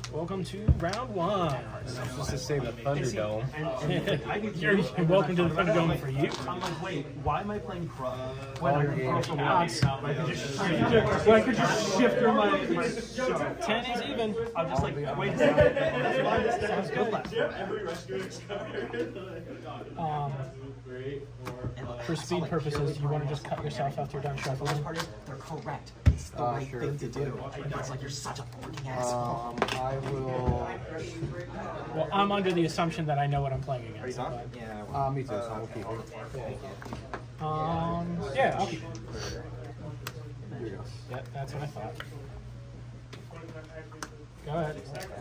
Welcome to round one. Just to say the Thunderdome. You're welcome to the Thunderdome for you. I'm like, wait, why am I playing Crow? Well, I could just shift her my 10 is even. I'm just like, wait a second. That's why this sounds good last For speed purposes, you want to just cut yourself after you're done shuffling. They're correct. It's the right thing to do. It's like you're such a fucking asshole. I will. Well, I'm under the assumption that I know what I'm playing against. But, Yeah. Me too, so I'll keep it. yeah, I'll keep it. Here you go. Yep, that's what I thought. Go ahead.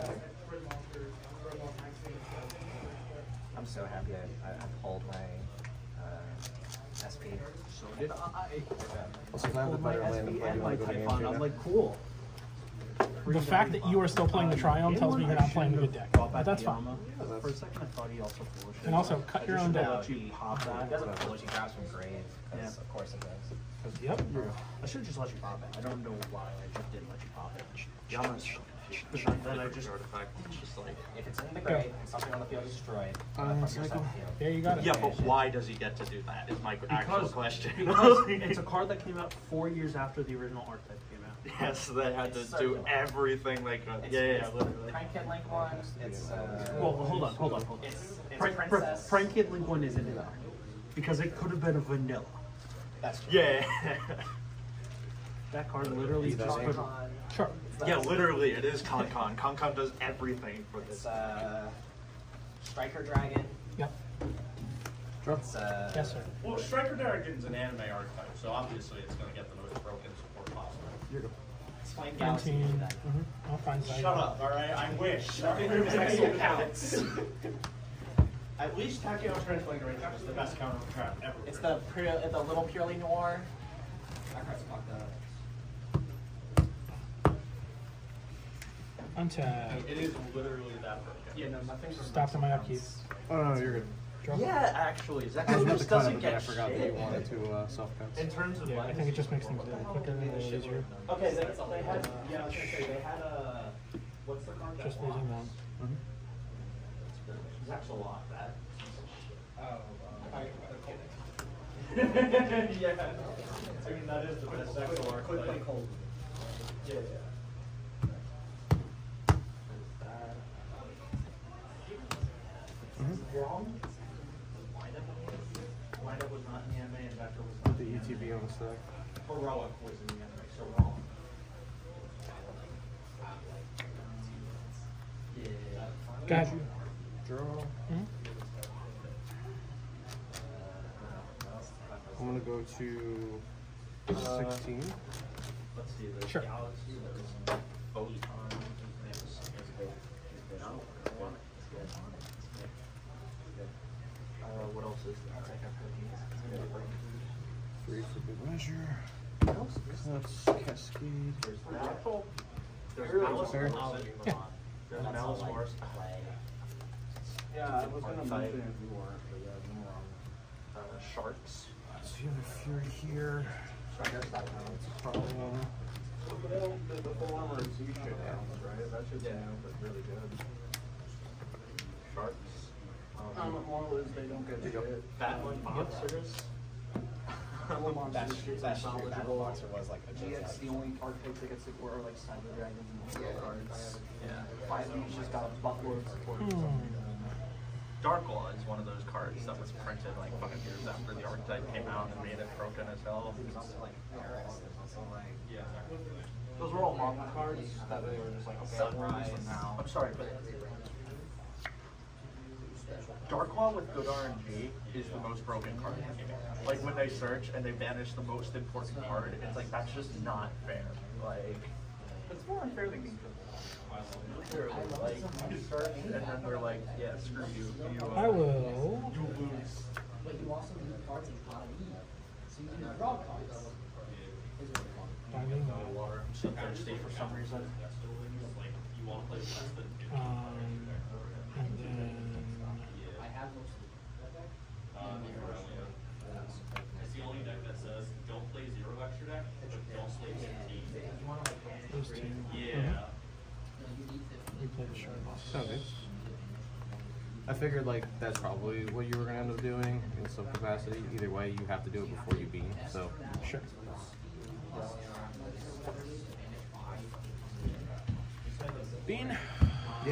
I'm so happy I pulled my SP. So did I. Also, if I have the better land, if I do want to go to game I'm like, cool. The fact that you are still playing the Triumph tells me you're not playing a good deck. But that's fine. For a second, I thought he also bullshit. And also, cut your own deck. You pop that. It doesn't pull it, you grab from grave. Yeah. Of course it does. Yep. I should have just let you pop it. I don't know why I just didn't let you pop it. Yama's then I just artifact. It's just like If it's in the grave and something on the field is destroyed, Cycle. Yeah, you got it. Yeah, but why does he get to do that? Is my actual question. because it's a card that came out 4 years after the original archetype came out. Yes, they had to do everything like yeah, literally. Prank Kid Link one, it's Well, hold on. it's Princess. Prank Kid Link one isn't in there because it could have been a vanilla. That's true. Yeah, That card literally just put. Sure. yeah, literally, it is Con-Con. Con-Con does everything for It's this. Striker Dragon. Yep. It's Yes, sir. Well, Striker Dragon's an anime archetype, so obviously it's going to get the most broken support possible. Flame Galaxy. 19. I'll find Shut up, alright? I wish. Pixel counts. At least Takeo Transplant Great Cap is the best counter trap ever. It's the little Purely Noir. That card's fucked up. Untap. It is literally that broken. Yeah, no, nothing's. Stop to my upkeep. Oh, no, you're good. Drop it. Yeah, actually, I Zach was about just to cut doesn't it, but I get forgot that you shit. wanted to self-cuts. In terms of Yeah, I think it just makes things a little quicker and easier. Okay, they had, yeah, I was going to say, they had a, what's the card? Just losing one. Zach's a lot, that. Oh, Yeah. I mean, that is the best sexual archetype. Yeah, yeah. Wrong? Wind-up was not in the anime, and Vector was not The in the ETB anime. on the stack. Heroic was in the anime, so wrong. Yeah. Got you. Draw. I'm gonna go to 16. Let's see, there's Sure. Galaxy, there's Photon, What else is there? 3 for good measure. That's Cascade. There's Battle. There's Fair. Alice Morse. Yeah. There's Alice Morse. Yeah, I was gonna mention if you weren't, but yeah, you were on. Sharks. So you have a Fury here. So I guess that counts. Problem. The full armor is shit counts, right? That should be really good. Sharks. Moral is they don't get shit. Batman Monsters. That's true. Battle Boxer was like a GX, the only archetype that gets support are like Cyber Dragon and cards. Yeah. 5E's just got a buttload of support. Darklaw is one of those cards that was printed like 5 years after the archetype came out and made it broken as hell. There's also like Paris. There's also like Those were all manga cards that they were just like, okay, we'll use them now. I'm sorry, but Darklaw with good RNG is the most broken card in the game. Like when they search and they banish the most important card, it's like that's just not fair. Like it's more unfair than Game Literally, like you search and then they're like, yeah, screw you. I will. You lose. But you also need cards in pot E. So you can draw cards. Is really fun. Finding Water. I'm so thirsty for some reason. and then I have most of It's the only deck that says don't play 0 extra deck, but don't play 15. those two. Yeah. you need 15. play the Shardless. Okay. I figured like that's probably what you were gonna end up doing in some capacity. Either way, you have to do it before you beam. So Sure. Bean. yeah.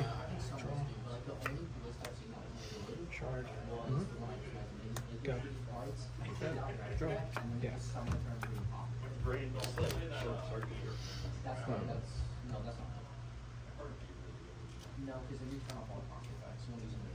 Shard. Mm-hmm. Go. Draw. Yeah. Brain short circuit here. That's no, that's not. No, because then you turn off all the pocket effects. You won't use them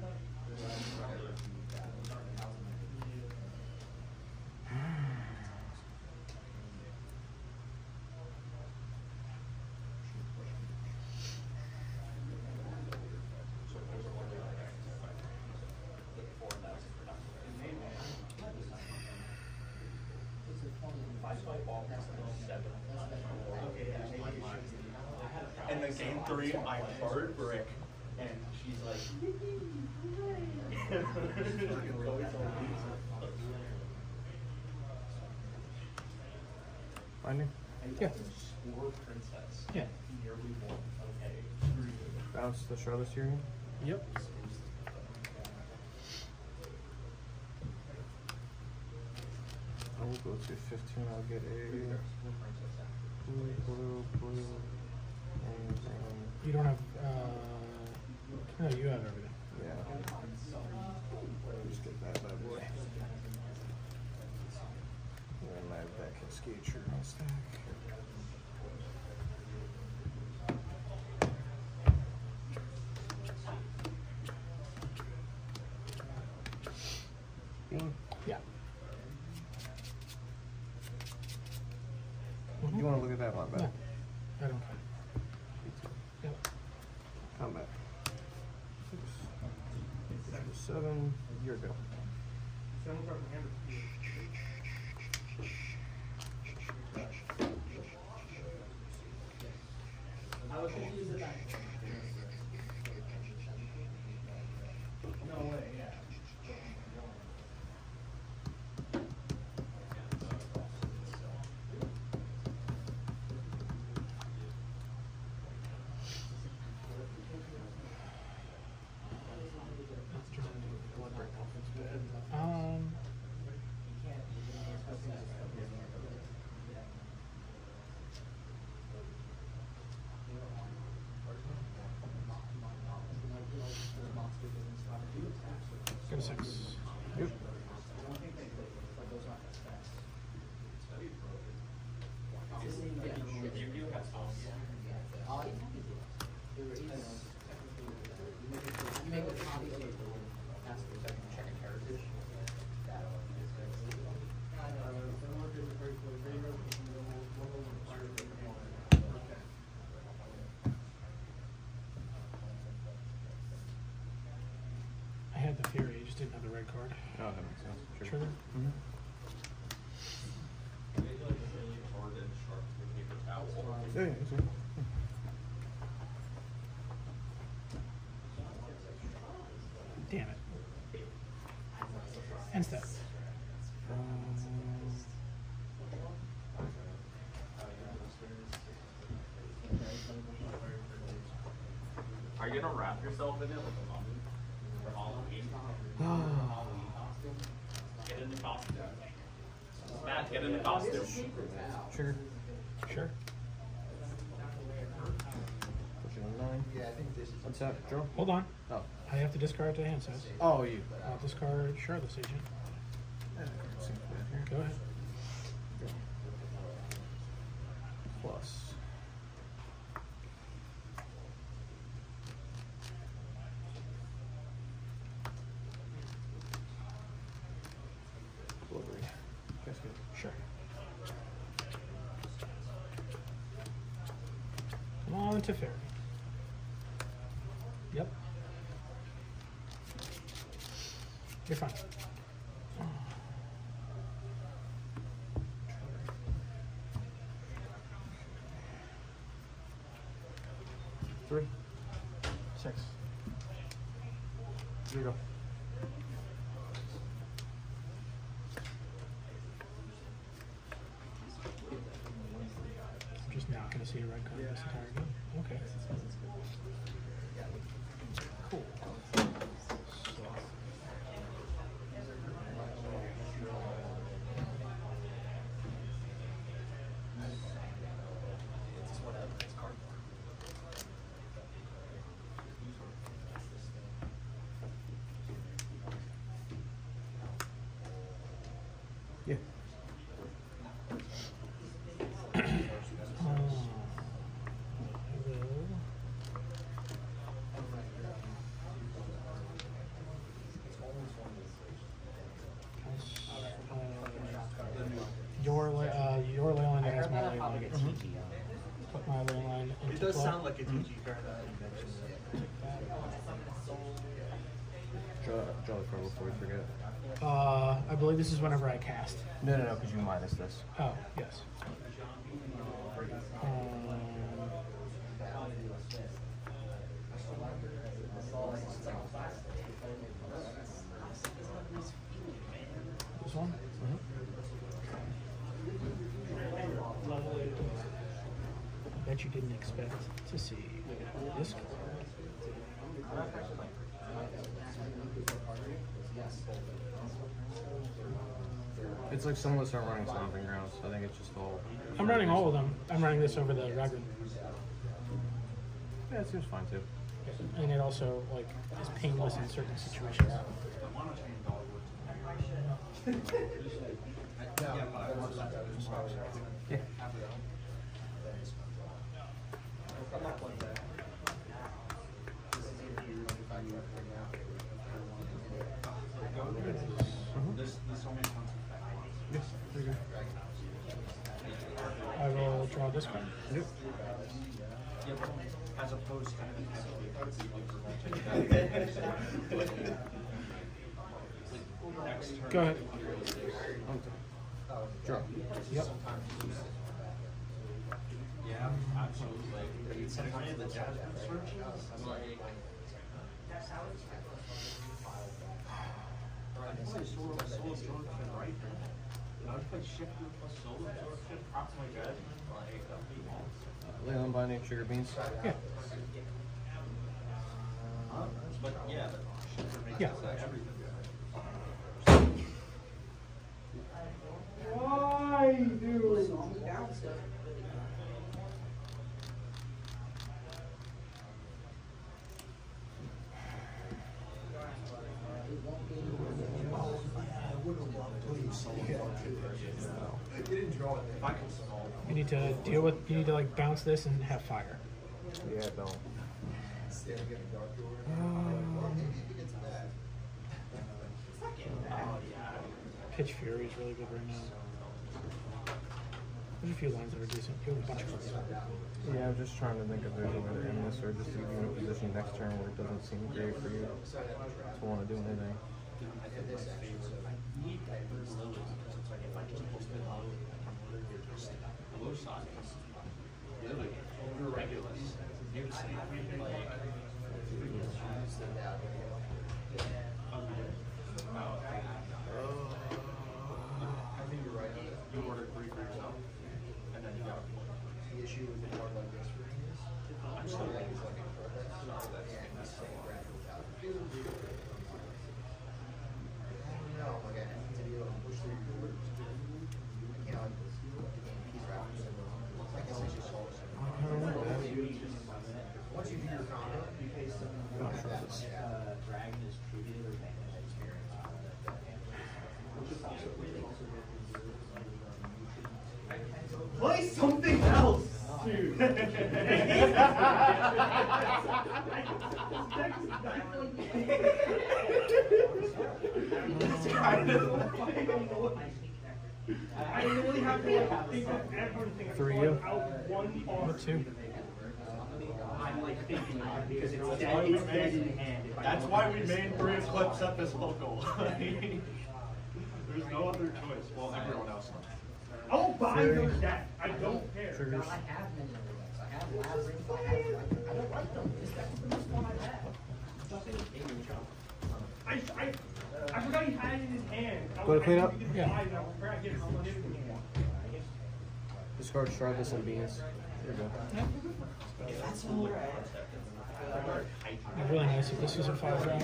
And then game 3, I hard brick, and she's like, Binding. Yeah. Score princess. Yeah. Nearly won. Okay. Bounce the Charlotte Tyrion. Yep. I will go to 15. I'll get a blue, and You don't have. No, you have everything. yeah. Just get that bad boy. And I have that Cascade shirt on stack. Beam. Yeah. You want to look at that one, No, bet? I don't care. Yep. Combat. 7. Your go. I was going to use it back. No way, yeah. Go to 6. Yep. You make a copy of it. That's the second checking heritage. I had the theory, I just didn't have the red card. Oh, that makes sense. Sure. Trigger. Mm-hmm. Yeah, yeah, it's okay. Damn it. End step. Are you gonna wrap yourself in it like a mummy for Halloween? Get in the costume. Matt, get in the costume. Trigger. Sure. Pushing on 9. Yeah, I think this is. What's that? Draw? Hold on. Oh. I have to discard to hand size. Oh, you. I'll discard Shardless Agent. Seems bad here. Go ahead. Plus. Delivery. Cascade. Sure. Come on to Fairy. Yep. You're fine. Three. 6. Here you go. Just now not going to see a red card this entire game. Okay. Cool. Yeah. Your ley line has my ley line. Put my ley line into It does play. sound like a TG card now that you mention it. Draw the card before we forget. I believe this is whenever I cast. No, because you minus this. Oh, yes. This one? I bet you didn't expect to see this card. It's like some of us aren't running Stomping Grounds, so I think it's just all. I'm running all of them. I'm running this over the Raglan. Yeah, it seems fine too. And it also, like, is painless in certain situations. Yeah. I will draw this card. Yep. As opposed to. Go ahead. Draw. Yep. Yeah, absolutely. Sometimes the Jasmine searches, like. I can play soul absorption right now. I would play shifter plus soul absorption, props my Jasmine, like, that'd be Leyland Binding, Sugar Beans. Yeah. But yeah, shifter makes Yeah. everything. Why, dude? You need to deal with. You need to like bounce this and have fire. Yeah, don't. Pitch Fury is really good right now. There's a few lines that are decent. You have a bunch of cards. Yeah, I'm just trying to think if there's a way to end this or just leave you in a position next turn where it doesn't seem great for you to want to do anything. You ordered 3 for yourself, and then you got a point. The issue with the card like this for me is, I'm still like, it's like a card that's not that same graphic without it. No, like I need to be able to push through your doors. I can't like this. These rappers, I guess I just saw this. Once you do your combo, you pay something like that. Dragon is treated or managed experience. Play something else, dude. It's kind of I really have to like, think of everything. For you? Out one What part. two? I'm like thinking about it because it's dead in hand. If I That's don't why have we this made card. 3 Eclipse up as local. There's no other choice. Well, everyone else knows. I'll buy your deck. I don't care. Triggers. I have many other decks. I have Labyrinth, I don't like them. This deck is the most one I've had. I forgot he had it in his hand. Go to clean up? Yeah. I forgot he had it in his hand. Discard Stardust and Beans. You're good. It'd be really nice if this was a 5-drop.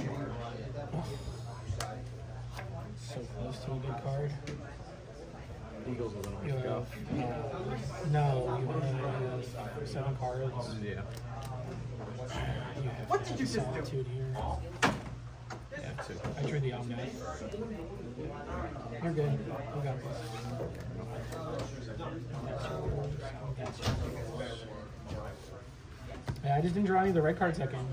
So close to a good card. Eagles with an You orange go. have, no, you have 7 cards. Yeah. You have What did you just do? Solitude here. Yeah, two. I drew the Omni. You're good. You got this. That's yours. Yeah, I just didn't draw any of the red cards that game.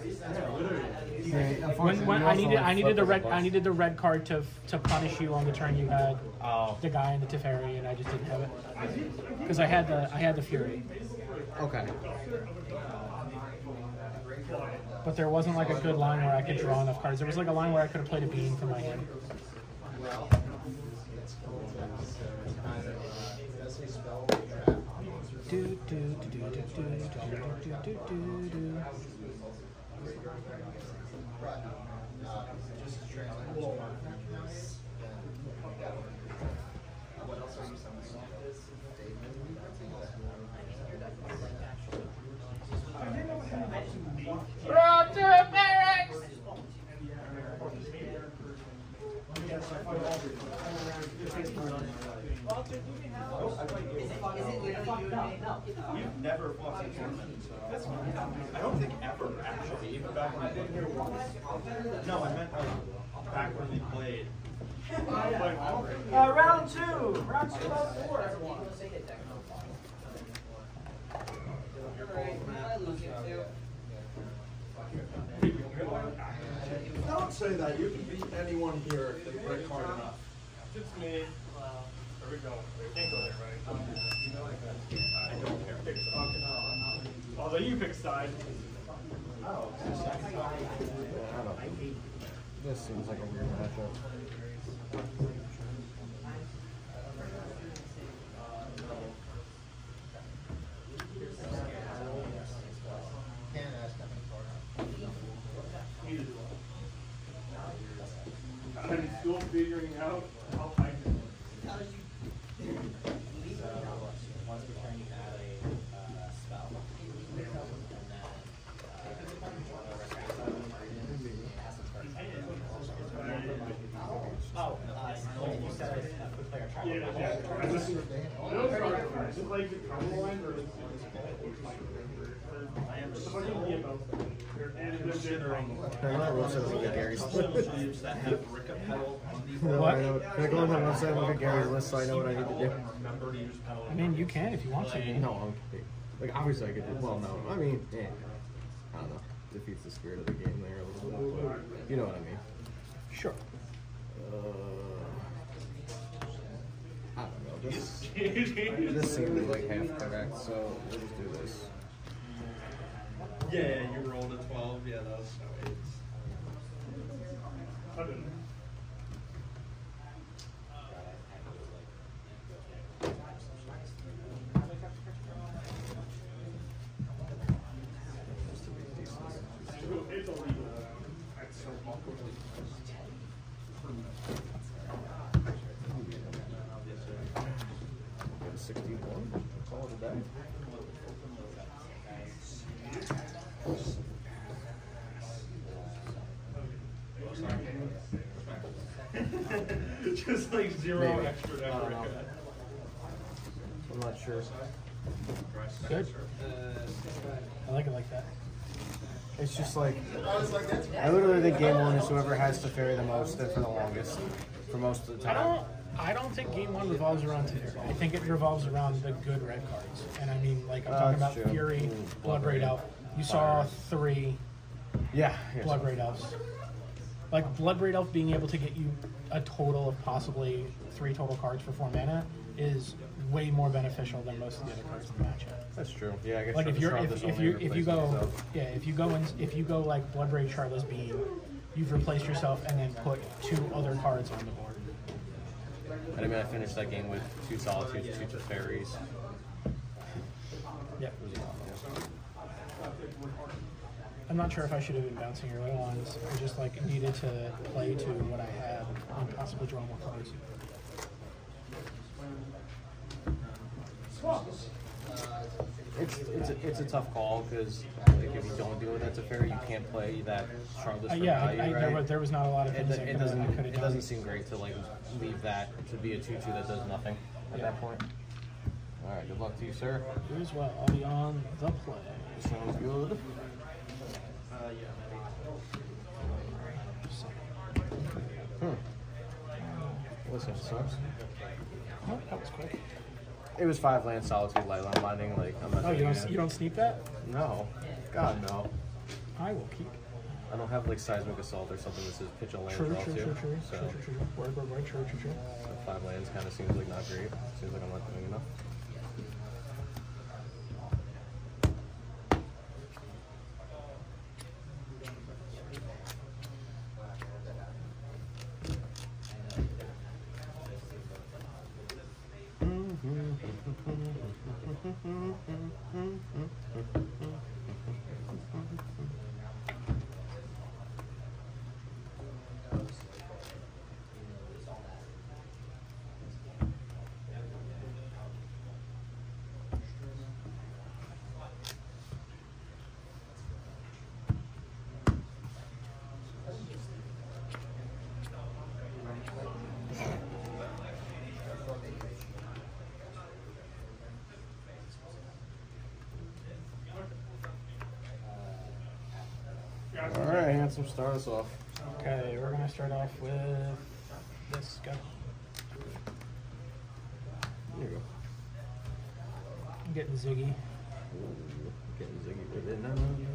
When I needed the red card to punish you on the turn you had the guy in the Teferi, and I just didn't have it because I had the Fury. Okay. But there wasn't like a good line where I could draw enough cards. There was like a line where I could have played a bean from my hand. You've never fought in tournaments. I don't think ever, actually. Even back when I did here once. No, I meant like back when we played. Round 2. Round 2 of 4, everyone. Don't say that. You can beat anyone here if they red card enough. It's me. There we go. We can't go there, right? I don't care. Although you pick side. I don't know. This seems like a weird matchup. I'm still figuring out how I can. Once per turn, you add a spell. And then you said a quick player try. Yeah. I just is it like the cover line or is it I am it's like a emo. considering Can I go on the website and look at Gary's list? sleeves that have Ricka pedal on these. Can I go on the website and look at Gary's list so I know what I need to do? Remember to use pedal. I mean, you can if you want to. No, I'm kidding. Like, obviously I could do, well, no, I mean, yeah. I don't know. Defeats the spirit of the game there a little bit, but you know what I mean. Sure. I don't know. This seems like half correct, so we'll just do this. Yeah, you rolled a 12. Yeah, that was no eights. I didn't. It's illegal. It's so awkward. 61. Call it a day. Just like zero Maybe. extra I don't know. effort. I'm not sure. Good. I like it like that. It's just like, I literally think game one is whoever has to ferry the most and for the longest, for most of the time. I don't think game one revolves around Teferi. I think it revolves around the good red cards. And I mean, like, I'm talking That's about true. Fury, Blood Braid Elf. You saw 3 Yeah. Blood Braid Elves. Like, Blood Braid Elf being able to get you a total of possibly 3 total cards for 4 mana is way more beneficial than most of the other cards in the matchup. That's true. Yeah, I guess Like, if you go yourself. yeah, if you go like Blood Braid Charla's Beam, you've replaced yourself and then put 2 other cards on the board. And I mean, I finished that game with 2 Solitudes, 2 Teferis. Yep. I'm not sure if I should have been bouncing your little lines. I just like needed to play to what I had and possibly draw more cards. It's a tough call because like, if you don't deal with that Teferi, you can't play that Charlotte for Yeah, value, right? there was not a lot of things I could have done. It doesn't seem great to like leave that to be a 2/2 that does nothing at that point. All right, good luck to you, sir. You as well. I'll be on the play. Sounds good. Listen, sucks. Oh, that was quick. It was 5 land solitude Lightline Binding. Like I'm not. Oh, doing it. you don't sneak that? No, God no. I will keep. I don't have like seismic assault or something that says pitch a land True. draw too. So Word. True. 5 lands kind of seems like not great. Seems like I'm not doing enough. All right, Handsome, start us off. Okay, we're gonna start off with this guy. There you go. I'm getting Ziggy. Ooh, getting Ziggy with it. No.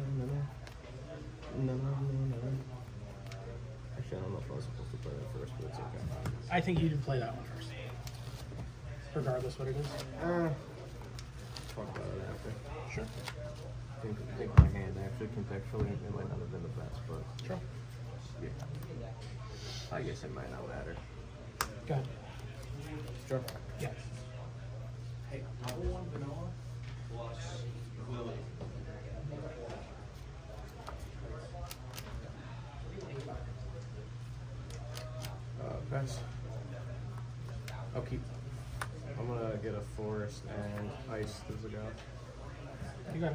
Actually, I don't know if I was supposed to play that first, but it's okay. I think you did play that one first, regardless what it is. Talk about it after. Sure. I think my hand actually contextually it might not have been the best, but Sure. yeah. I guess it might not matter. Go ahead. Sure. Yeah. Hey, level 1 vanilla plus Lily. Pass. I'll keep. I'm gonna get a forest and ice to the go. You got it.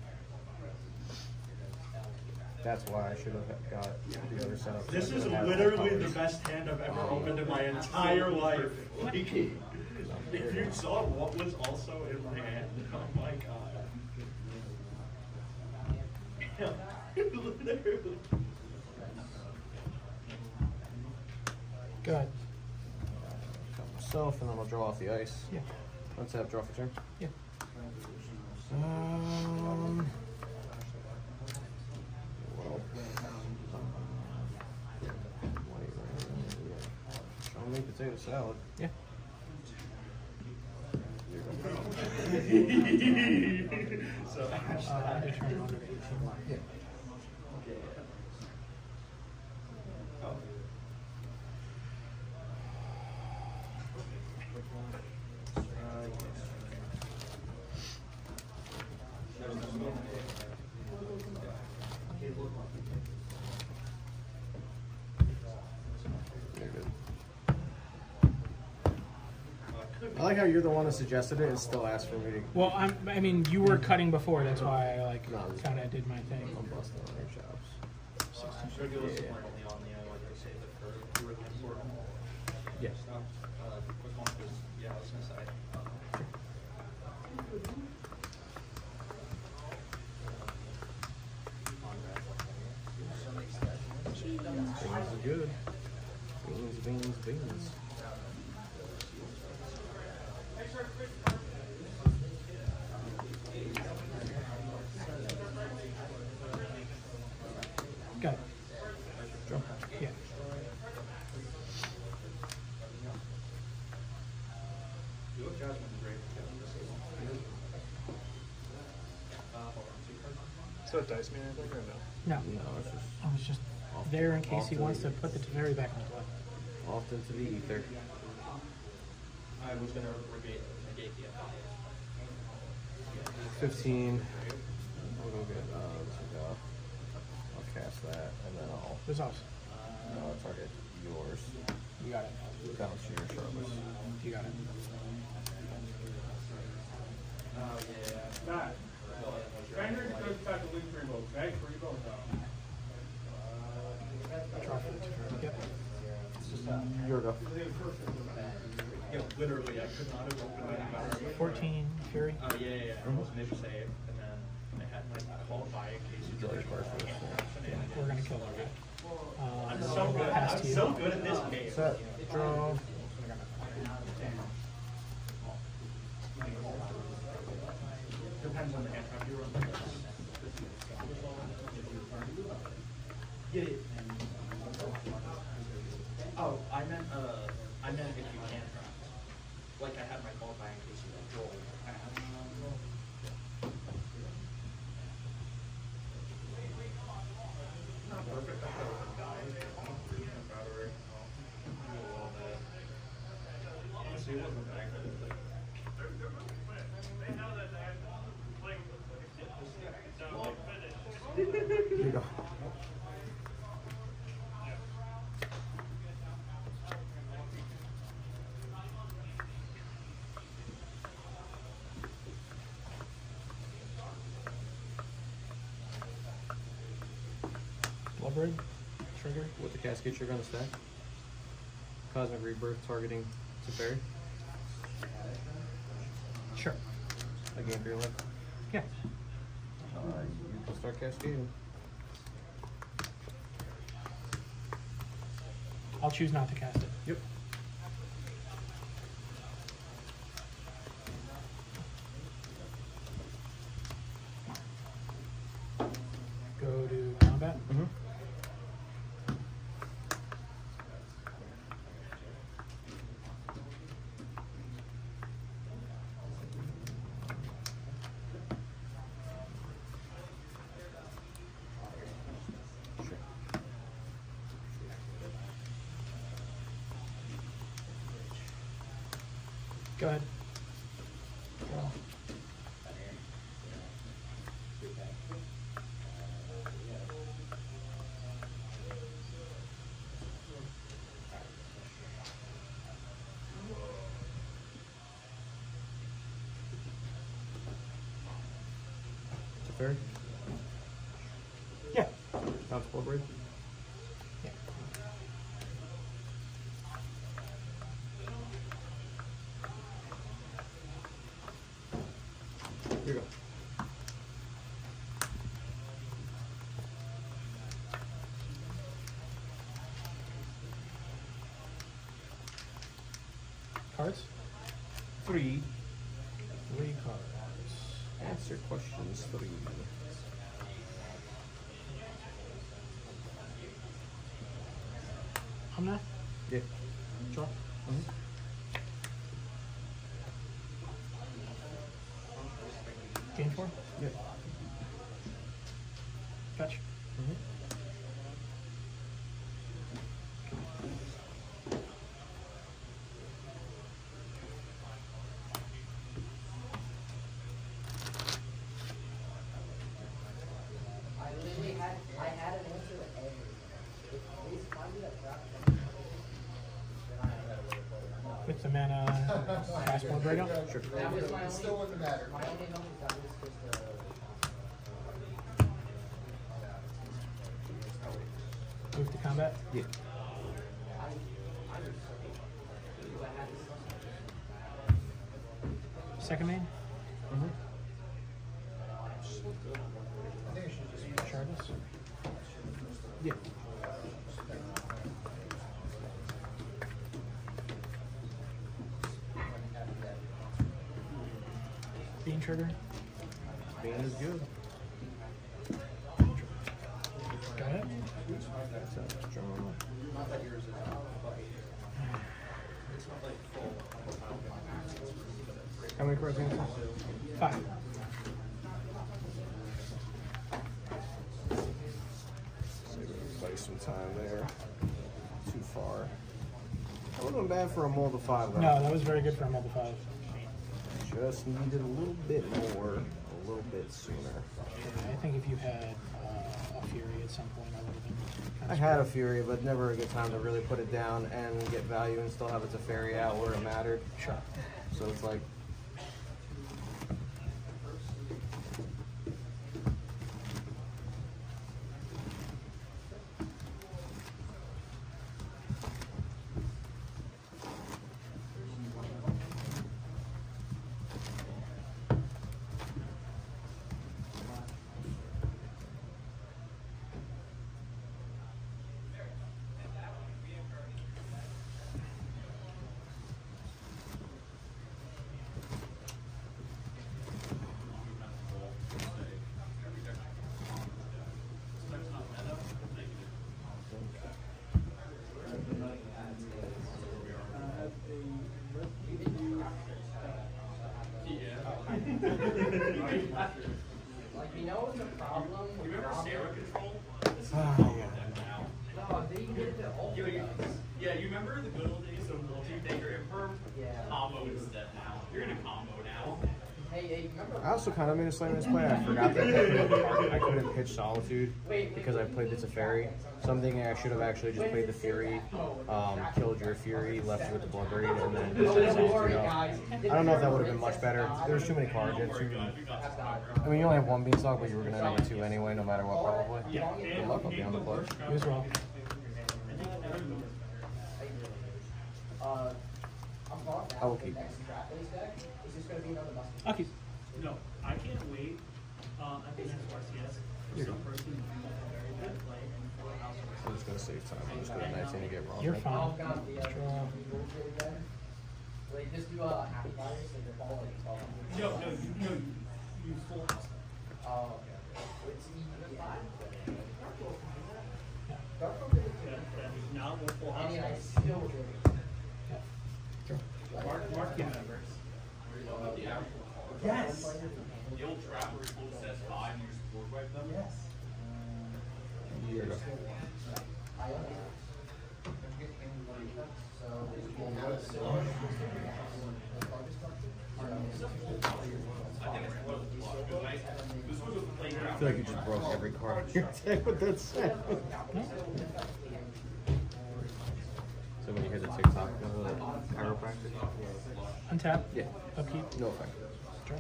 That's why I should have got the other setup. This So I is could have literally coverage. the best hand I've ever opened in my entire life. Like, if you saw what was also in my hand, oh my god. Literally. Go ahead. Got myself, and then I'll draw off the ice. Yeah. Let's have draw for turn. Yeah. Well, show me potato salad. Yeah. So, I did turn on to 18. Yeah. You're good. I like how you're the one that suggested it and still asked for me to. Well, I mean, you were cutting before. That's why I like No, it's- kind of did my thing. I'm busting on your chops. Yes. Beans are good. Beans. Got it. Yeah. So it dice me anything or no? No, No, it's just I was just there in case he wants to put the Teferi back into play. off into the ether. I was gonna negate the 15. I'll go get this off. I'll cast that, and then I'll Who's ours? target yours. You got it. Bounce your sharpness. You got it. Matt. Fender goes back to lose 3 votes, okay? 3 votes out. Draw for the turn. Yep. Your go. Yeah, literally, I could not have opened any better. 14, Fury. Oh, yeah. I almost made a save, and then I had my call by in case you George Barth for this We're going to kill the guy. I'm so good. Pass I'm to you. so good at this game. Set. Draw. Depends on the hand trap you run. Get it. Oh, I meant if you can trap. Like I had my call by in case you roll. Not perfect. I thought it was a guy. Battery. A little bit. Honestly, it wasn't that good. Here you go. Bloodbraid. Trigger. With the casket, you're gonna stack. Cosmic Rebirth targeting Teferi. Sure. A game for your life. Yeah. You can start cascading. I'll choose not to cast it. Yep. Go to combat. Mm-hmm. Sure. Go ahead. Draw. Teferi. Yeah. Bounce Bloodbraid. Yeah. Here you go. Cards? 3. 3 cards. Answer questions 3. Omnath? Yeah. Draw. Mm-hmm. Gain 4? Yeah. Fetch. Mm-hmm. I literally had an answer to everything. If they find you that crap, With the mana, cast Bloodbraid out. Sure. that was my It only, still wouldn't matter. my only note is that was just Move to combat. Yeah. Second main. Mm-hmm. I think I should just Shardless. Yeah. Bean trigger. Bean is good. Go ahead. So, draw. How many cards answers? 5. Save everybody some time there. Too far. That wasn't bad for a mold of 5 though. No, that was very good for a multi 5. Just needed a little bit more, a little bit sooner. I think if you had a Fury at some point, I would have been. I had a Fury, but never a good time to really put it down and get value and still have it to ferry out where it mattered. Sure. So it's like, You know what's the problem? You remember Sarah Control? No, they did the old guys. Yeah, you remember the good old days of multi-taker imperm? Yeah. Combo instead now. You're in a combo now. Hey, remember? I also kind of made a slight misplay. I forgot that I couldn't pitch Solitude because I played the Teferi. So I'm thinking I should have actually just played the Fury, killed your Fury, left you with the Bloodbraid, and then just set Solitude up. I don't know if that would have been much better. There's too many cards. I mean, you only have one Beanstalk, but you were going to need two anyway, no matter what, probably. Good luck, I'll be on the clutch. You as well. I will keep. I'll keep. No, I can't wait. I think that's RCS. Some person who very bad play and for house. I'm just going to save time. I'm just going to 19 to get wrong. You're fine. Draw. Like, just do a happy fire, so you're all like 1200. No, you full house. Oh, okay. It's Now we're full house. and I still do it. Mark your members. Yes. The old trapper says 5 and you just board wipe them? Yes. Here we go. I feel like you just broke every card here today with that set. So when you hear the TikTok chiropractic? Untap. Yeah. Upkeep. No effect. Draw.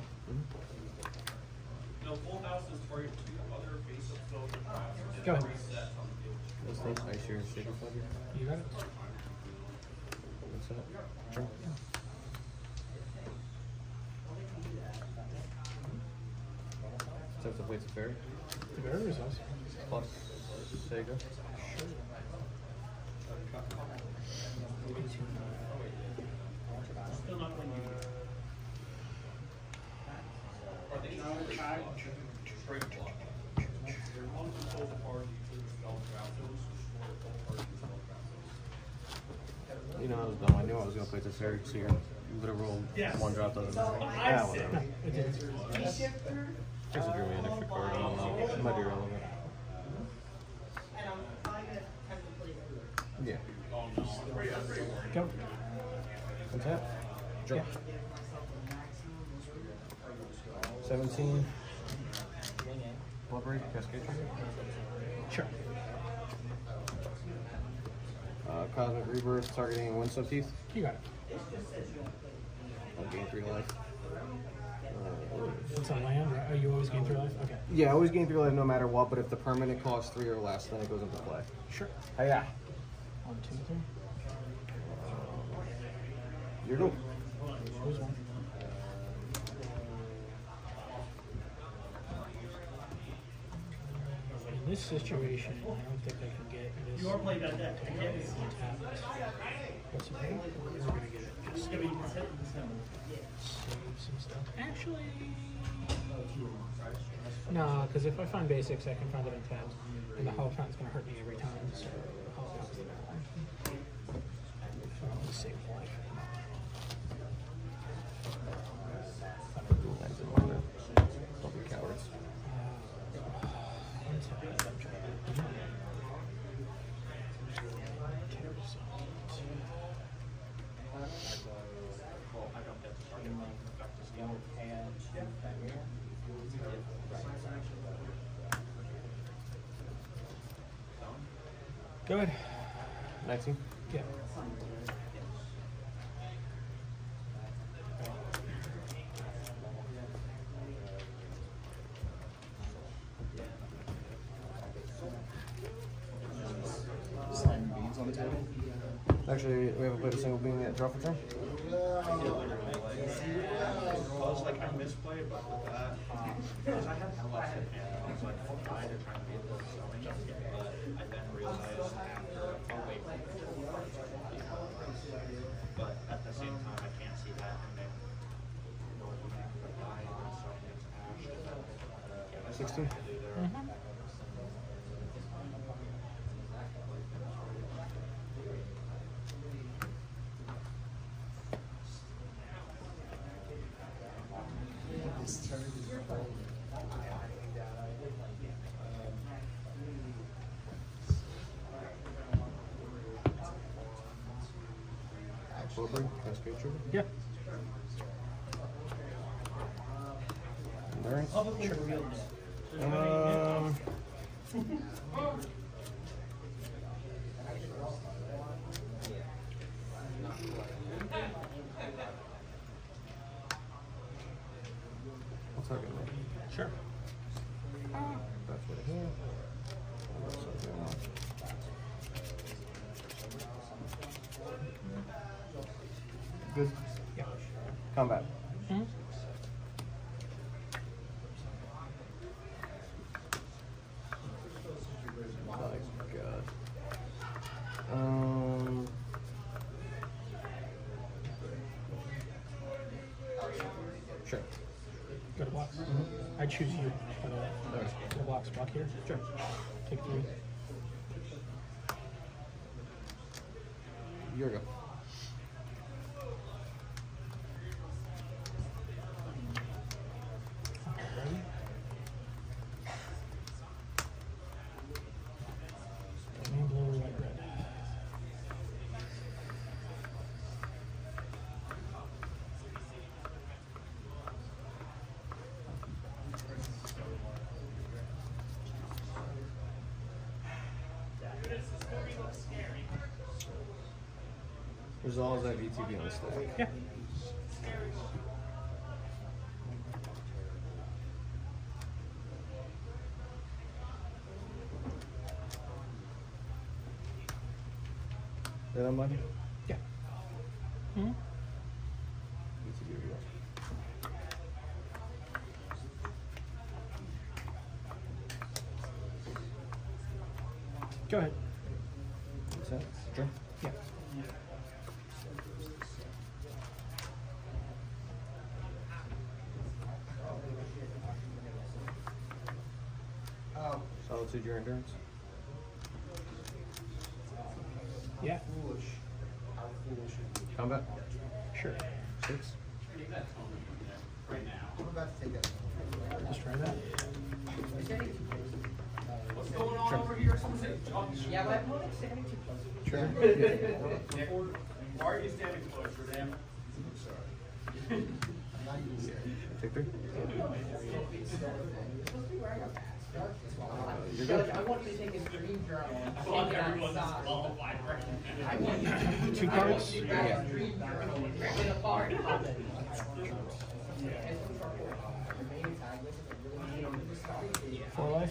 No, full house is for your 2 other face-up filter traps. Go ahead. What's that? Ice your shaker fuzzy? You got it. What's that? Sure. Attempt to play Teferi. The bear results. Plus Sega. Still not playing you. Are they not attack? Straight block. One control card, you play the spell trap. Those short cards, you spell trap. You know, I was dumb. I knew I was going to play Teferi, so you're literal one drop doesn't matter. Yeah, whatever. It did. Just drew me an extra card. I don't know. It might be relevant. Yeah. Go. Untap. Draw. 17. Bloodbraid, Cascade Trigger. Sure. Cosmic Rebirth, targeting Windsub Teeth. You got it. I'll gain 3 life. It's a land, right? Oh, you always gain 3 life? Okay. Yeah, I always gain 3 life no matter what, but if the permanent costs 3 or less, then it goes into play. Sure. Hey, yeah. 1, 2, 3. You're good. Who's one? In this situation, I don't think I can get this. You are playing that deck. I get it. What's it? We're gonna get it. Just It's gonna be set in December. save some stuff. Actually, no, because if I find basics, I can find it in tabs, and the Holofont's gonna hurt me every time. So Holofont's the better one. So I'll just save life. Don't be cowards. Go ahead. 19. Yeah. Sliding beans on the table. Actually, we haven't played a single being yet. Draw for turn. I was like, I misplayed, but with that, because I had less in hand, I was like, I'm trying to beat this selling, but I then realized after, oh wait, but at the same time, I can't see that, and then, 16. Bloodbraid, cascade trigger. Yeah. Endurance. What's that gonna be? Sure. That's what it is. Good. Yeah. Combat. Hmm? My God. Sure. Go to blocks. I choose you. By the way. Alright. Go to blocks. Block here. Sure. Take 3. Here we go. Ready? Green, blue, white, red. Resolves that VTB on the stack. Yeah. Is that on mine? Yeah. Hmm? VTB resolve. Go ahead. What's that? Sure. Yeah. Solitude your endurance. Yeah. Combat. Sure. 6. I'm about to take that. Just try that. What's going on over here? Someone say, John. Yeah, my opponent's 72 plus. Sure. Why are you standing closer, damn? Take 3. You're Judge, good. I want you to take a dream journal and I feel like take it everyone's outside. qualified right now. I want you to 2 cards? grab a dream journal and rip it apart. Four life.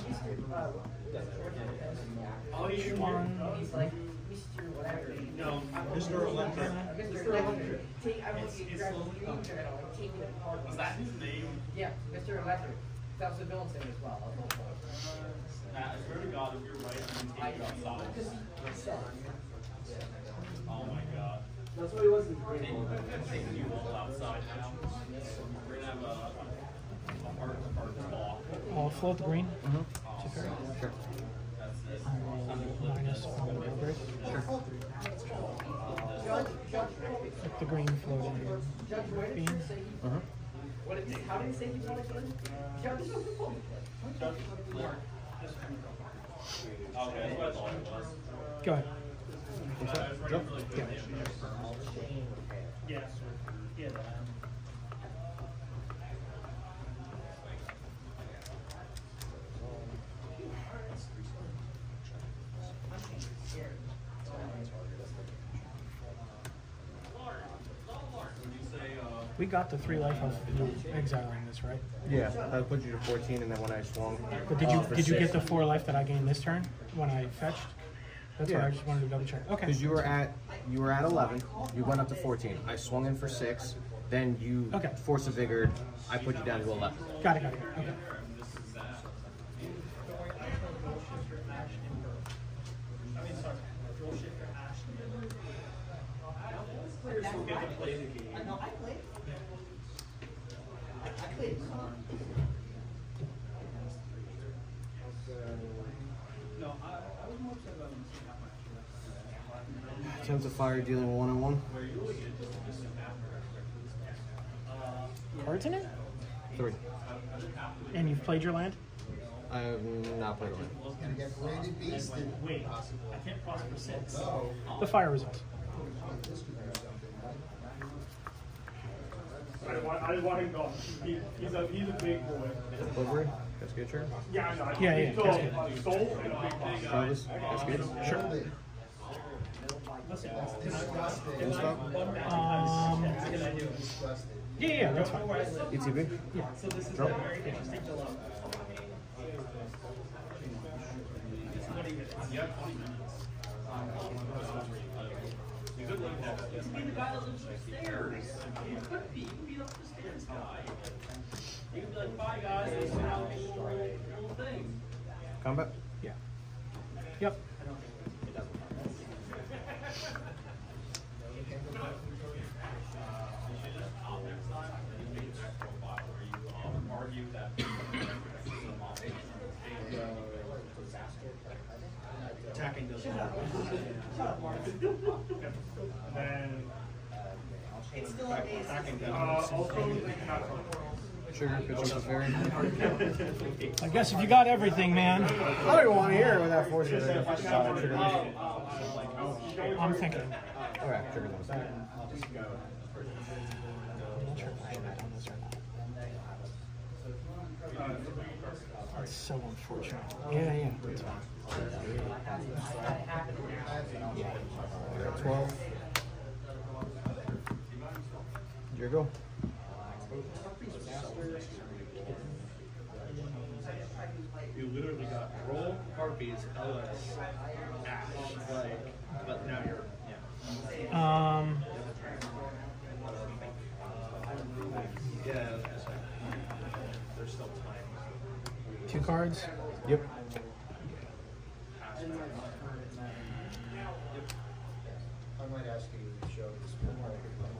All you One. He's like, Mr. Whatever. No. Mr. Electric. Mr. Electric. I want you to grab a dream journal and take it apart. Was that his name? Yeah, Mr. Electric. That was the villain's name as well. Matt, I swear to God, if you're right, I'm gonna take you outside. Oh my God. That's what he was in I'm taking you all outside now. We're gonna have a hard talk. I'll float the green. Mm-hmm. To fairy. Sure. I will minus one of the bloodbraid. Sure. Let the green float in. Judge, where did Bean. you say you... Uh-huh. What did how did he say he wanted to live? Judge, Okay, that's what I thought it was. Go ahead. What's that? Drop. Yeah. Yes. Yeah. We got the 3 life of you exiling this, right? Yeah, I put you to 14, and then when I swung. But did you for did you 6. get the 4 life that I gained this turn when I fetched? That's what Yeah. I just wanted to double check. Okay. Because you were at 11, you went up to 14. I swung in for 6, then you Okay. force a vigor. I put you down to 11. Got it. Okay. Players still get to play the game. No, I played. I played. No, I was more upset about him. Attempt to fire dealing 1-on-1. Cards in it? 3. And you've played your land? I have not played on it. Gonna get braided beast and Wait, I can't prosper 6. no. The fire results. This could be something. I want him gone. He's a big boy. Delivery? Cascade? Yeah, I know. Yeah, He's Cascade. Soul and a big guy. Travis? Cascade? Sure. Full stop? Yeah, that's fine. ETB? Drop? Combat? Yeah. Yep. Attacking doesn't matter. Then It's still a base. also Sugar, pitch up a fairy. I guess if you got everything, man. I don't even want to hear it without forcing it. Trigger. I'm thinking. Alright, trigger those. I'm not sure if I should have done this or not. It's so unfortunate. Yeah, it's fine. 12. Here you go. You literally got roll, harpies, LS, ash, like, but now you're, yeah, there's still time. 2 cards. Yep. I might ask you to show this more.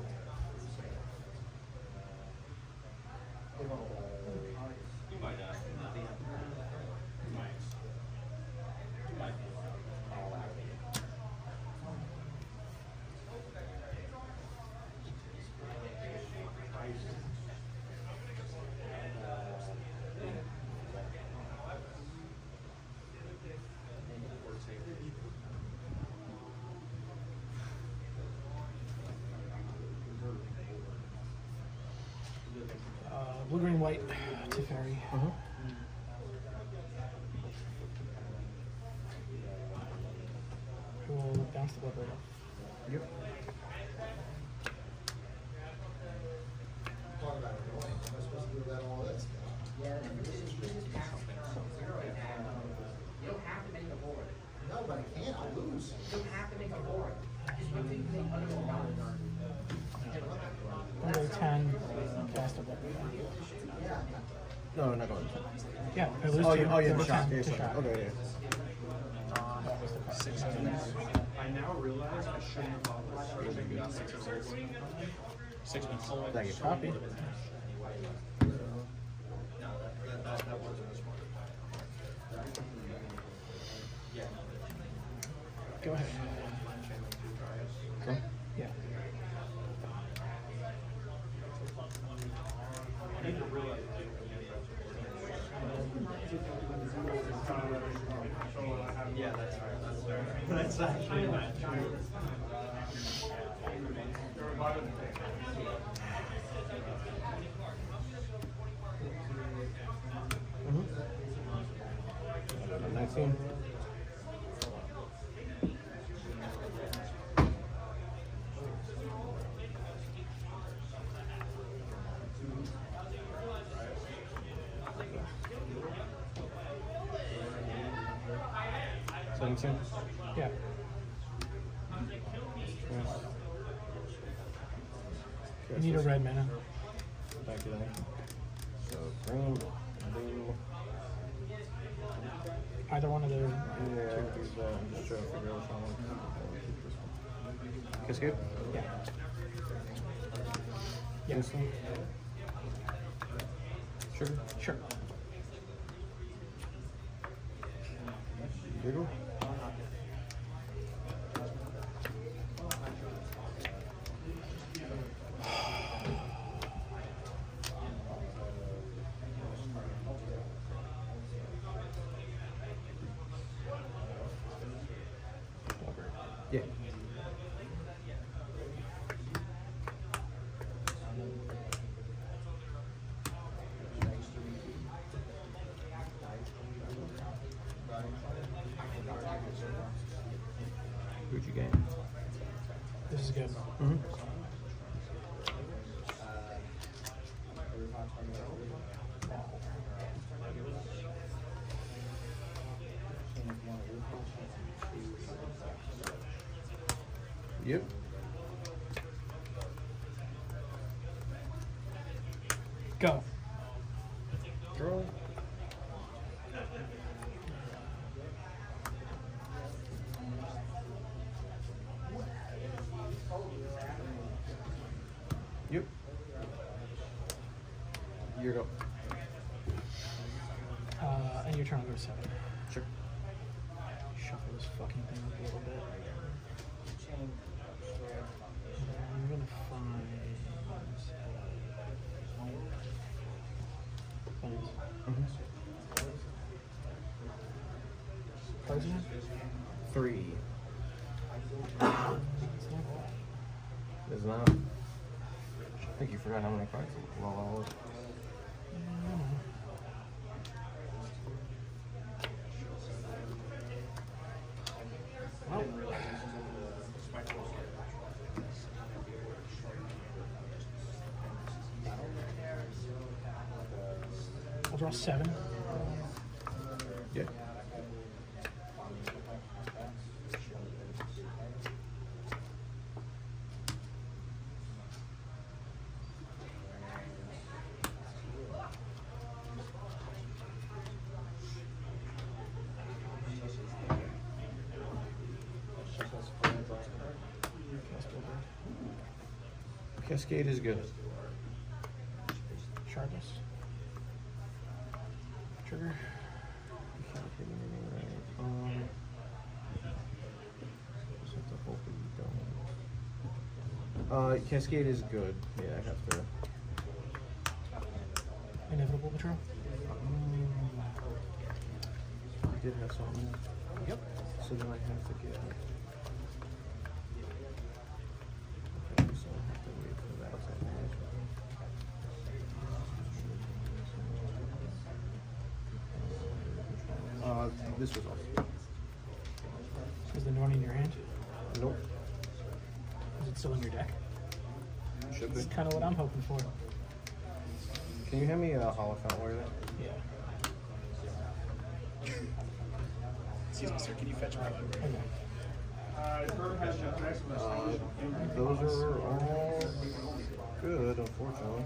Blue, green, white, Teferi. We'll bounce the Bloodbraid off. Yep. Talk about it. Am I supposed to do that all this? Yeah, this is bounce from 0 to 10. You don't have to make a board. No, but I can't. I'll lose. You don't have to make a board. Just put things in under the board. Under 10, cast a Bloodbraid. No, not going. Yeah, I lose Oh, 2. yeah, the Number shot. 10, Yeah, to shot. okay, yeah. That was the card. I now realize I shouldn't have bothered searching about 6 or 6 minutes. Thank you. Copy. That wasn't as smart. Go ahead. Okay. Yeah. I need to realize yeah, that's fair. That's fair. That's actually not true. Mm-hmm. 19. Yeah. You need a red mana. Thank you, Danny. So, green, blue. Either one of those. Yeah, I'm just trying to figure out which one. Cascade? Yeah. Yeah. This one? Sugar? Sure. Giggle? Yeah. game. This is good. Mm-hmm. Yep. Go. Throw. Yep. Your go. And your turn will go to 7. Sure. Shuffle this fucking thing up a little bit. I'm gonna find. Thanks. Cards again? 3. It's not bad. Is not. I think you forgot how many cards. Well, I'll draw 7. yeah. Cascade is good. Sharpness. Trigger. Cascade is good. Yeah, I have to. Inevitable Patrol. I did have something. Yep. So then I have to get. Okay, so I have to wait for that. This was off. Is the Norn in your hand? Nope. Is it still in your deck? Should be. That's kind of what I'm hoping for. Can you hand me a Holophant warrior? Yeah. Excuse me, sir. Can you fetch my library? Okay. Those are all good, unfortunately.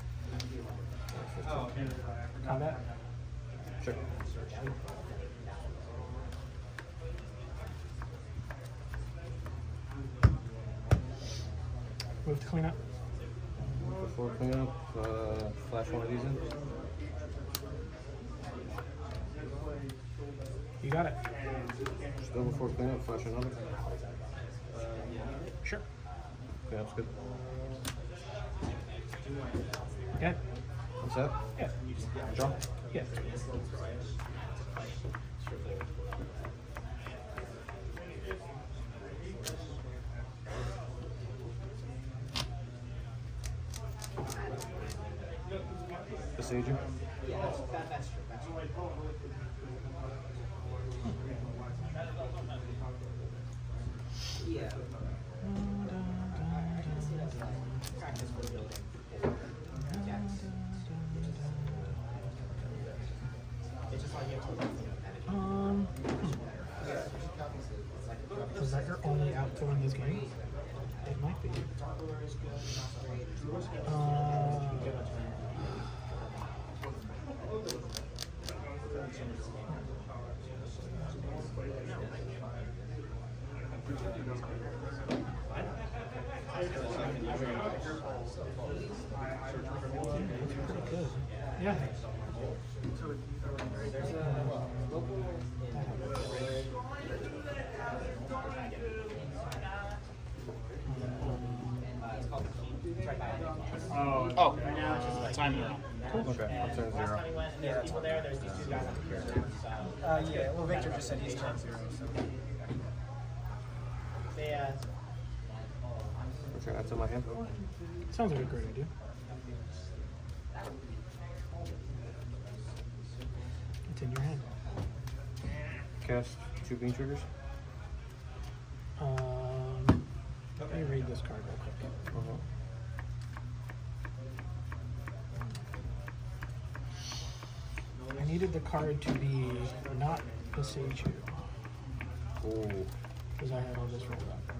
Combat. Sure. Move to clean up. Before cleanup, flash one of these in. You got it. Still before cleanup, flash another. Sure. Cleanup's good. Okay. What's that? Yeah. Draw? Yeah. Besieger? Yeah, that's true. That's true. Yeah. Practice for building. Yeah. It's just like you have to Is that your only out to win this game? It might be. Pretty good. Yeah. There's a local it's called it's right by Oh, time around. Okay, I'll turn last 0. time we went and there's people there, there's these two guys on the pier. Yeah, well, Victor just said he's turn 0, so. They Okay, that's in my hand. Sounds like a great idea. It's in your hand. Cast 2 bean triggers. this card real quick. I needed the card to be not Passeju. Ooh. Because I had all this rolled up.